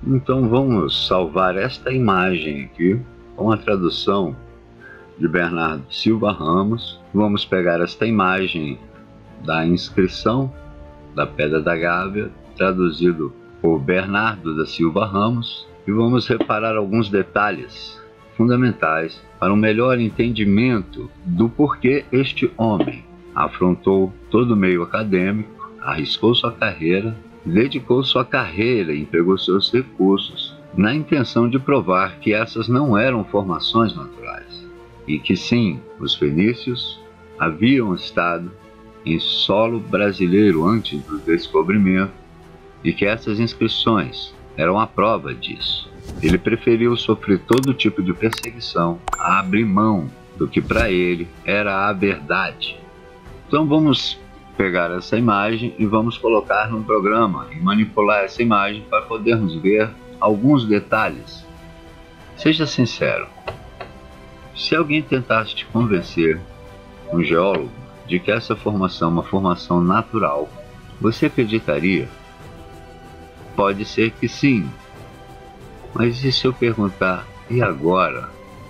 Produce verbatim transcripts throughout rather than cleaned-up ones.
Então vamos salvar esta imagem aqui com a tradução de Bernardo Silva Ramos. Vamos pegar esta imagem da inscrição da Pedra da Gávea, traduzido por Bernardo da Silva Ramos, e vamos reparar alguns detalhes fundamentais para um melhor entendimento do porquê este homem afrontou todo o meio acadêmico, arriscou sua carreira, dedicou sua carreira e empregou seus recursos na intenção de provar que essas não eram formações naturais e que sim, os fenícios haviam estado em solo brasileiro antes do descobrimento e que essas inscrições eram a prova disso. Ele preferiu sofrer todo tipo de perseguição a abrir mão do que para ele era a verdade. Então vamos pegar essa imagem e vamos colocar no programa e manipular essa imagem para podermos ver alguns detalhes. Seja sincero, se alguém tentasse te convencer, um geólogo, de que essa formação é uma formação natural, você acreditaria? Pode ser que sim, mas e se eu perguntar, e agora?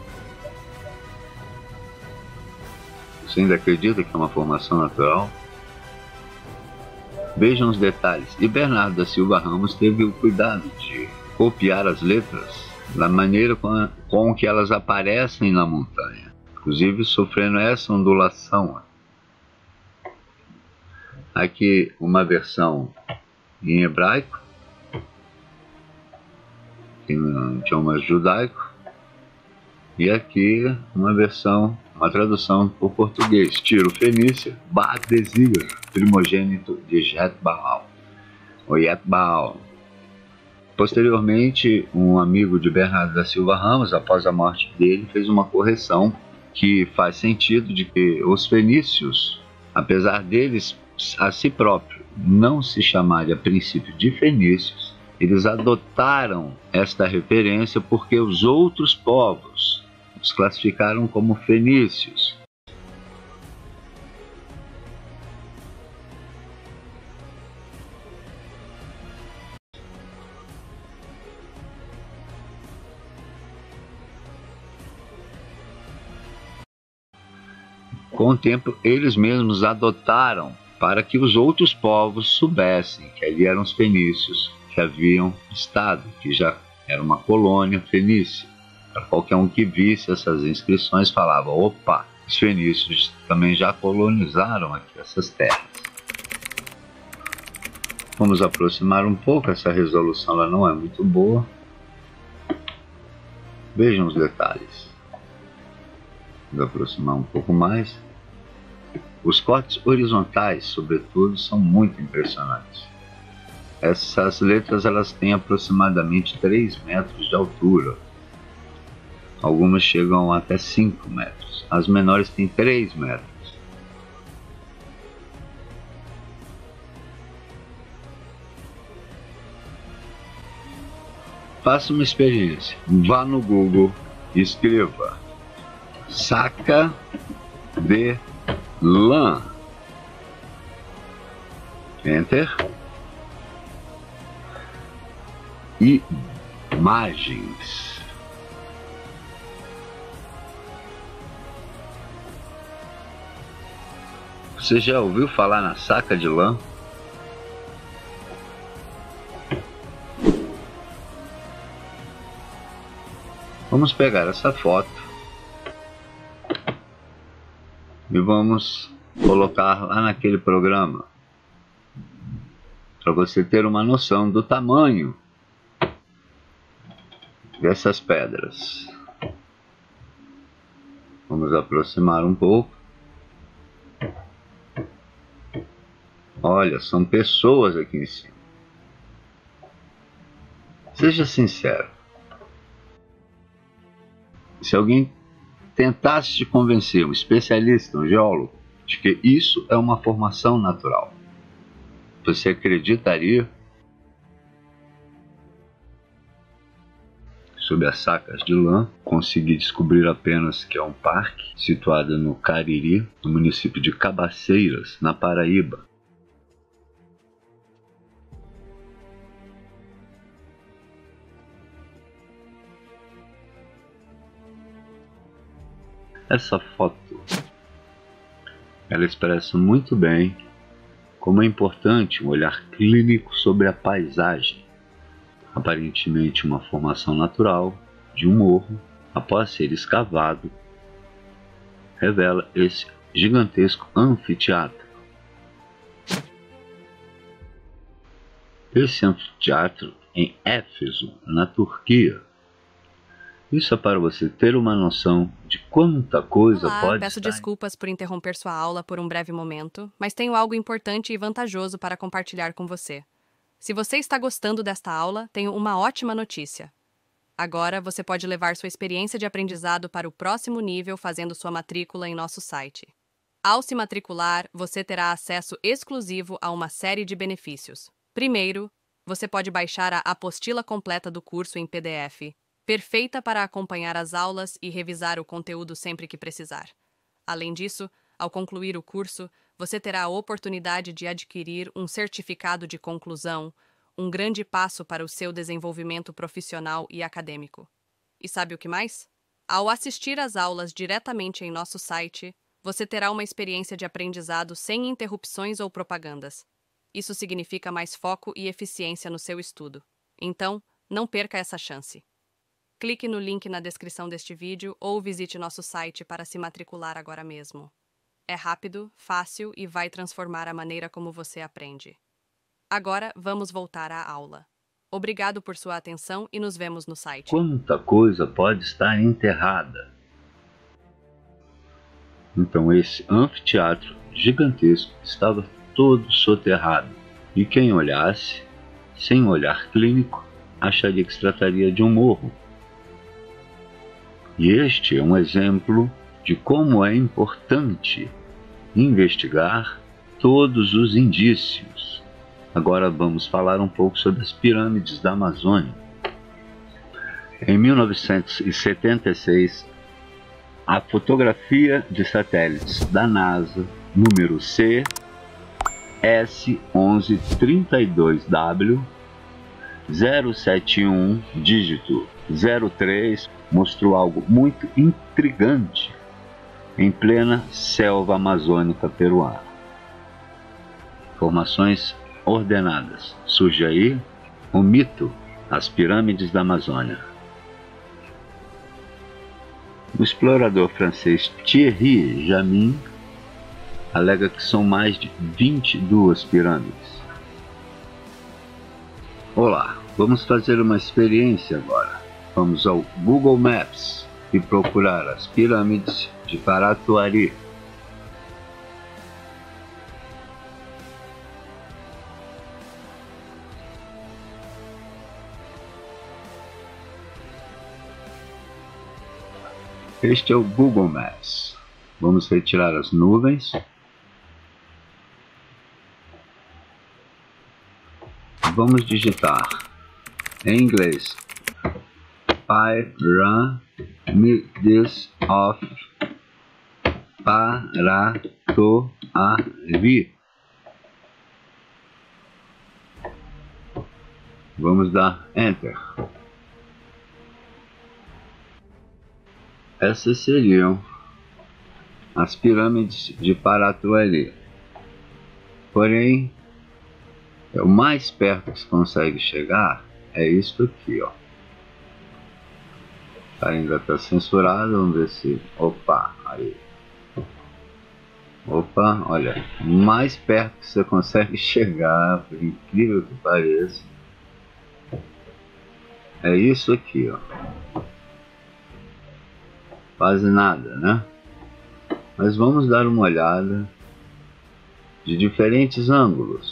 Você ainda acredita que é uma formação natural? Vejam os detalhes. E Bernardo da Silva Ramos teve o cuidado de copiar as letras da maneira com, a, com que elas aparecem na montanha, inclusive sofrendo essa ondulação. Aqui uma versão em hebraico, em idioma judaico, e aqui uma versão, uma tradução por português: Tiro Fenícia, Baal-Desir, primogênito de Jetbaal, ou Jetbaal. Posteriormente, um amigo de Bernardo da Silva Ramos, após a morte dele, fez uma correção que faz sentido de que os fenícios, apesar deles a si próprio não se chamarem a princípio de fenícios, eles adotaram esta referência porque os outros povos os classificaram como fenícios. Com o tempo, eles mesmos adotaram para que os outros povos soubessem que ali eram os fenícios que haviam estado, que já era uma colônia fenícia. Para qualquer um que visse essas inscrições falava: opa, os fenícios também já colonizaram aqui essas terras. Vamos aproximar um pouco, essa resolução ela não é muito boa. Vejam os detalhes. Vamos aproximar um pouco mais. Os cortes horizontais, sobretudo, são muito impressionantes. Essas letras elas têm aproximadamente três metros de altura. Algumas chegam até cinco metros. As menores têm três metros. Faça uma experiência. Vá no Google e escreva saca de lã. Enter. Imagens. Você já ouviu falar na saca de lã? Vamos pegar essa foto e vamos colocar lá naquele programa para você ter uma noção do tamanho dessas pedras. Vamos aproximar um pouco. Olha, são pessoas aqui em cima. Seja sincero. Se alguém tentasse te convencer, um especialista, um geólogo, de que isso é uma formação natural, você acreditaria? Sob as sacas de lã, consegui descobrir apenas que é um parque situado no Cariri, no município de Cabaceiras, na Paraíba. Essa foto, ela expressa muito bem como é importante um olhar clínico sobre a paisagem. Aparentemente uma formação natural de um morro, após ser escavado, revela esse gigantesco anfiteatro. Esse anfiteatro em Éfeso, na Turquia. Isso é para você ter uma noção de quanta coisa Olá, pode peço estar... desculpas por interromper sua aula por um breve momento, mas tenho algo importante e vantajoso para compartilhar com você. Se você está gostando desta aula, tenho uma ótima notícia. Agora você pode levar sua experiência de aprendizado para o próximo nível fazendo sua matrícula em nosso site. Ao se matricular, você terá acesso exclusivo a uma série de benefícios. Primeiro, você pode baixar a apostila completa do curso em P D F, perfeita para acompanhar as aulas e revisar o conteúdo sempre que precisar. Além disso, ao concluir o curso, você terá a oportunidade de adquirir um certificado de conclusão, um grande passo para o seu desenvolvimento profissional e acadêmico. E sabe o que mais? Ao assistir às aulas diretamente em nosso site, você terá uma experiência de aprendizado sem interrupções ou propagandas. Isso significa mais foco e eficiência no seu estudo. Então, não perca essa chance. Clique no link na descrição deste vídeo ou visite nosso site para se matricular agora mesmo. É rápido, fácil e vai transformar a maneira como você aprende. Agora, vamos voltar à aula. Obrigado por sua atenção e nos vemos no site. Quanta coisa pode estar enterrada. Então esse anfiteatro gigantesco estava todo soterrado, e quem olhasse, sem olhar clínico, acharia que se trataria de um morro. E este é um exemplo de como é importante investigar todos os indícios. Agora vamos falar um pouco sobre as pirâmides da Amazônia. Em mil novecentos e setenta e seis, a fotografia de satélites da NASA, número C S onze trinta e dois W zero sete um dígito zero três, mostrou algo muito intrigante em plena selva amazônica peruana. Formações ordenadas. Surge aí o mito, as pirâmides da Amazônia. O explorador francês Thierry Jamin alega que são mais de vinte e duas pirâmides. Olá, vamos fazer uma experiência agora. Vamos ao Google Maps e procurar as pirâmides de Paratuari. Este é o Google Maps. Vamos retirar as nuvens. Vamos digitar em inglês Pyramids of Paratuari. Vamos dar Enter. Essas seriam as pirâmides de Paratuari. Porém, o mais perto que se consegue chegar é isso aqui, ó. Ainda está censurado, vamos ver se... Opa, aí. Opa, olha, mais perto que você consegue chegar, por incrível que pareça, é isso aqui, ó. Quase nada, né? Mas vamos dar uma olhada de diferentes ângulos.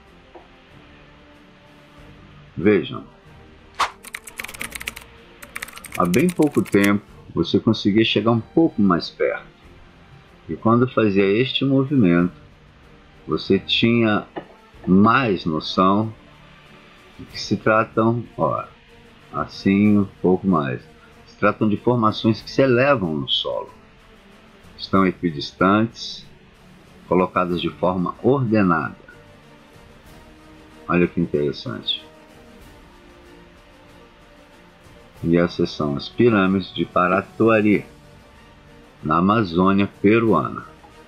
Vejam, há bem pouco tempo você conseguia chegar um pouco mais perto, e quando fazia este movimento você tinha mais noção de que se tratam, ó, assim um pouco mais, se tratam de formações que se elevam no solo, estão equidistantes, colocadas de forma ordenada. Olha que interessante. E essas são as pirâmides de Paratuari. na Amazônia peruana.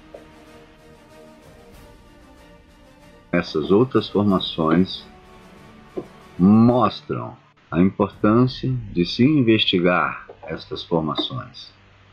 Essas outras formações mostram a importância de se investigar estas formações.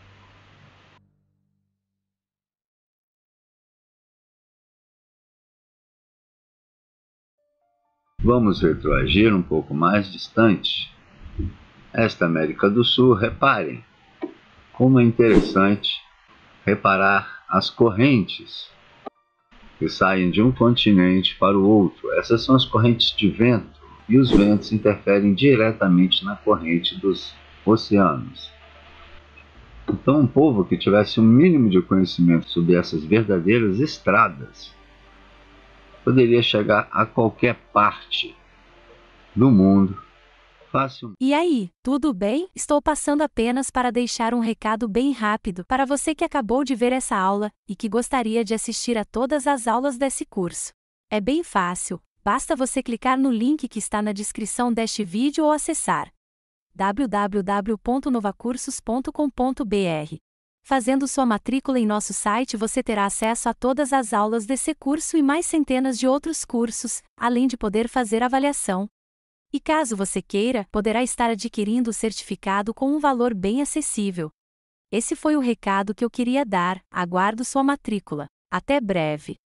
Vamos retroagir um pouco mais distante. Esta América do Sul, reparem como é interessante reparar as correntes que saem de um continente para o outro. Essas são as correntes de vento, e os ventos interferem diretamente na corrente dos oceanos. Então, um povo que tivesse um mínimo de conhecimento sobre essas verdadeiras estradas poderia chegar a qualquer parte do mundo facilmente. E aí, tudo bem? Estou passando apenas para deixar um recado bem rápido para você que acabou de ver essa aula e que gostaria de assistir a todas as aulas desse curso. É bem fácil, basta você clicar no link que está na descrição deste vídeo ou acessar w w w ponto novacursos ponto com ponto b r. Fazendo sua matrícula em nosso site, você terá acesso a todas as aulas desse curso e mais centenas de outros cursos, além de poder fazer avaliação. E caso você queira, poderá estar adquirindo o certificado com um valor bem acessível. Esse foi o recado que eu queria dar. Aguardo sua matrícula. Até breve!